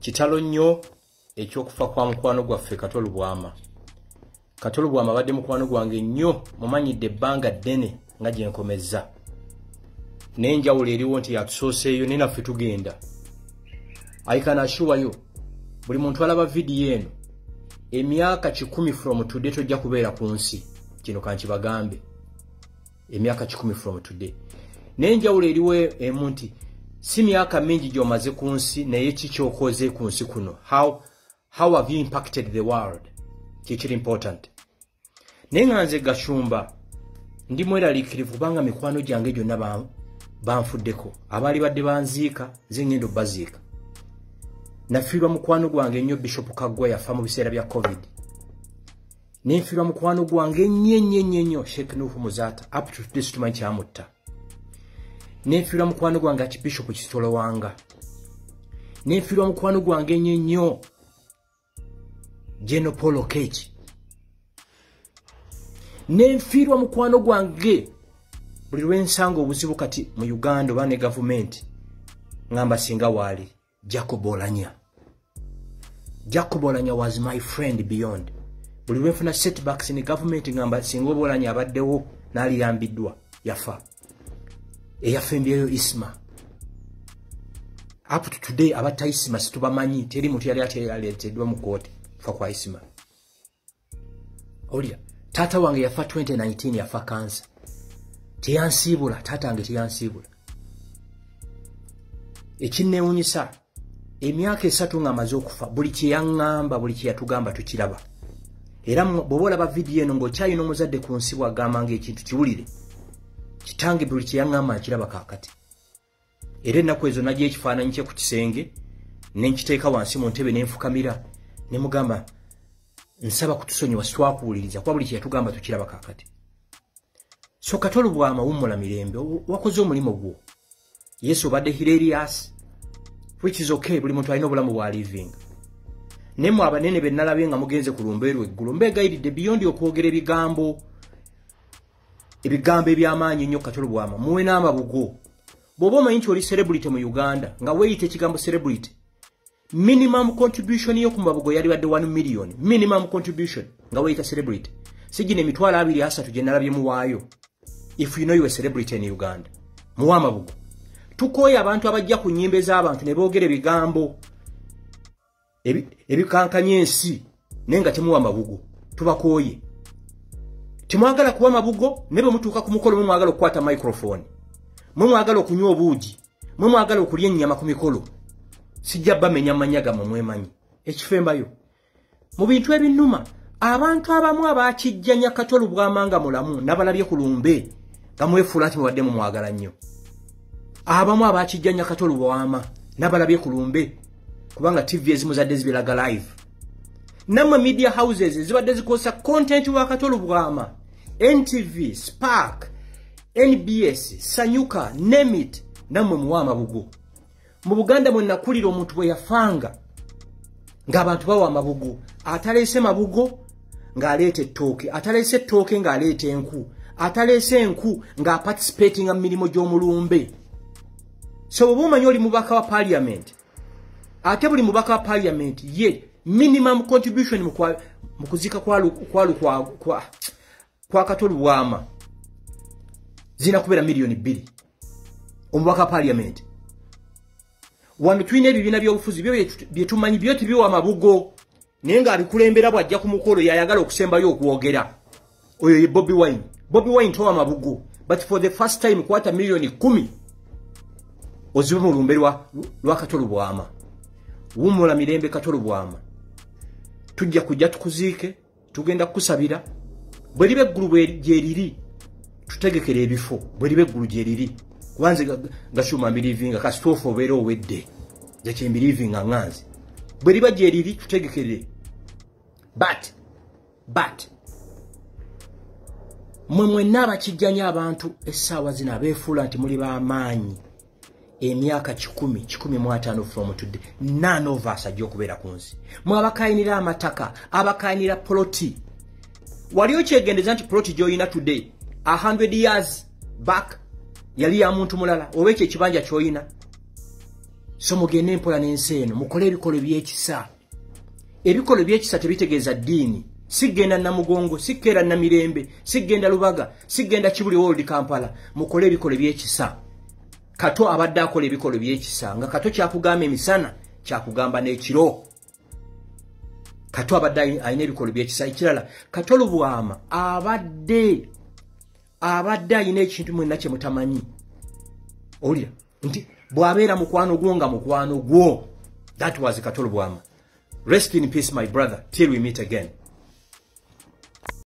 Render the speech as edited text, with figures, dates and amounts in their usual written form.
Kitalo nnyo ekyokufa kwa mukwano gwaffe Katolu Bwama. Katolu Bwama badde mukwano gwange nnyo mumanyidde ebbanga ddene nga gye nkomezza. N'enjawulo eriwo nti yatusooseeyo ne naffe tugenda. I can assure you, buli muntu alaba vidiyo eno, emyaka 10 from today tojja kubeera ku nsi. Kino kankibagambe. Emyaka 10 from today. N'enjawulo eriwo emu nti si myaka mingi gy'omaze ku nsi naye kikyokoze ku nsi kuno. How have you impacted the world? Kikiri important. Nenganze Gashumba ndi mweraliikirivu kubanga mikwano gyange gyonna banfuddeko. Abaali badde banziika nze ngendo baziika. Nafiirwa mukwano gwange nnyo Bishop Kaggwa yafa mu biseera bya COVID. Nenfiirwa mukwano gwange nnyo Sheikh Nuhu Muzata up to this tumanyi kyamutta. Nenfiirwa mukwano gwange ati Bishop Kitolo Wanga. Nenfiirwa mukwano gwange nnyo General Paul Okechi. Nenfiirwa mukwano gwange buli lw'ensanga obuzibu kati mu Uganda bane government ngamba singa wali Jacob Olanya. Jacob Olanya was my friend beyond. Buli lw'enfuna setbacks in government ngamba singa Olanya abaddewo nali yambiddwa yafa. Eyafembyeyo Isma. Up to today abata Isma situbamanyi teri muntu yali aleteddwa mu kooti fa kwa Isma. Olia tata wange yafa 2019 yafa cancer. Tiyansibula tata wange tiyansibula. Ekinneewunyisa emyaka 3 nga amaze okufa buli kye yaŋŋamba buli kye yatugamba tukiraba. Era bw'obola ba vidiyo eno ng'okyalina omuzadde ku nsi bw'agamba ng'ekintu kiwulire. Kitange buli kye yaŋŋamba nkiraba kaakati. Era ennaku ezo najja ekifaananyi kye ku kisenge ne nkiteeka wansi mu ntebe ne nfukamira ne mugamba nsaba kutusonyiwa sitwakuwuliriza kuba buli kye yatugamba tukiraba kaakati. So Katolu Bwama wummula mirembe wakoze omulimu gwo. Yesu obadde hilarious, which is okay, buli muntu alina obulamu bwa living. Nemu abanene be nalabye nga mugenze ku lumbeerwe eggulu mbeegayidde beyond okwogera ebigambo eby'amaanyi nnyo Katolu Bwama muwe n'amabugo. Bw'oba omanyi nti oli celebrity mu Uganda nga weeyita ekigambo celebrity, minimum contribution yo ku mabugo yali badde 1 million. Minimum contribution nga weeyita celebrity. Sijine emitwalo 23 gye nalabye muwaayo. If you know you are a celebrity in Uganda. Muwa amabugo. Tukoye abantu abajja ku nnyimbe z'abantu ne boogera ebigambo ebikankanya ensi nenga temuwa amabugo. Tubakoye. Timwagala kuwa amabugo ne bwe mutuuka ku mukolo mwagala okukwata microphone. Mwagala okunywa obuugi. Mwagala okulya ennyama ku mikolo. Sijja bamenya manyaga mwemanyi. Ekifembayo. Mu bintu ebinnuma abantu abamu abakijjanya Katolu Bwama nga mulamu nabalabye ku lumbe nga mwefuula ati mubadde mwagala nnyo. Abamu abakijjanya Katolu Bwama nabalabye ku lumbe kubanga TV ezimu zadde zibiraga live. Namwe media houses zibadde zikosa content wa Katolu Bwama. NTV, Spark, NBS, Sanyuka, name it, namwe muwa amabugo. Mu Buganda mwe nakulira omuntu bwe yafanga ng'abantu bawa amabugo. Atalese mabugo ng'aleeta ettooke, atalese ettooke ng'aleeta enku, atalese enku ng'aparticipating mu mirimo gy'omulumbe. So bw'oba omanyi oli mubaka wa parliament, ate buli mubaka wa parliament ye minimum contribution mu kuzika kwa Katolu Bwama zina kubeera milioni 2 omubaka wa parliament. Wano tulina ebibiina by'obufuzi bye tumanyi byo tibiwa amabugo naye ng'abikulembera bw'ajja ku mukolo yayagala okusembayo okwogera. Oyo ye Bobi Wine. Bobi Wine towa amabugo, but for the first time kwata milioni 10 ozibe mu lumbe lwa Katolu Bwama. Wummula mirembe Katolu Bwama. Tujja kujja tukuziike, tugenda kukusabira. Bwe libe eggulu gye liri tutegekera ebifo. Bwe libe eggulu gye liri kubanze Gashuma mbirivinga kasitoofu obeera owedde zekye mbirivinga nganzi. Bwe liba gye liri tutegekere. But mwenna abakijjanya abantu essaawa zino abeefuula nti muli b'amaanyi emyaka 15 from today none of us ajja okubeera ku nsi. Mwe abakayinira amataka, abakayinira poloti. Wali okyegendeza nti poloti gy'olina today 100 years back yali ya muntu mulala oba ekyo ekibanja ky'olina so mugende empola n'ensi eno mukole ebikolo by'ekisa. Ebikolo by'ekisa tebitegeeza ddiini. Sigenda Namugongo, sikera Namirembe, sigenda Lubaga, sigenda Kibuli World Kampala. Mukole ebikolo by'ekisa. Kato abadde akola ebikolo by'ekisa nga Kato kyakugamba emisana kyakugamba n'ekiro. Kato abadde ayina ebikolo by'ekisa. Ekirala Kato Lubwama abadde ayina ekintu mwenna kye mutamanyi. Olya nti bw'abeera mukwano gwo nga mukwano gwo. That was Kato Lubwama. Rest in peace, my brother, till we meet again.